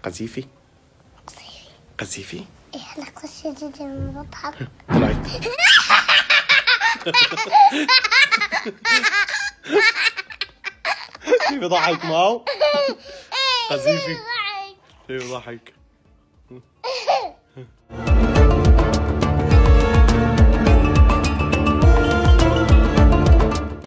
قذيفي؟ قذيفي؟ إيه أنا كنت شديدة من بضحك. طلعت. كيف يضحك معه؟ قذيفي. كيف يضحك؟